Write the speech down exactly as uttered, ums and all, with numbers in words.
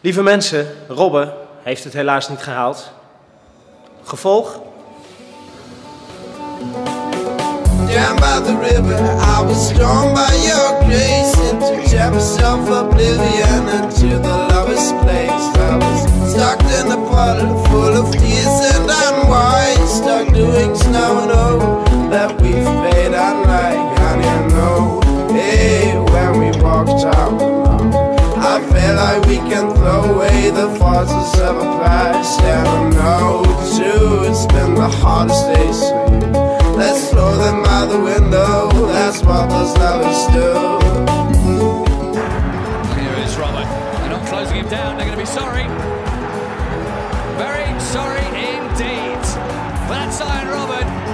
Lieve mensen, Robbe heeft het helaas niet gehaald. Gevolg? Down by the river, I was drawn by your grace into jealous self-oblivion, into the lover's place. I was stuck in a puddle full of tears and unwise, stuck doing snow and oh, that we've paid unlike, and you know, hey, when we walked out alone, I feel like we can throw away the forces of a past, and I know too, it's been the hardest days for you. Let's throw them out the window, that's what those lovers do. Here is Robert. They're not closing him down, they're going to be sorry. Very sorry indeed. But that's Iron Robert.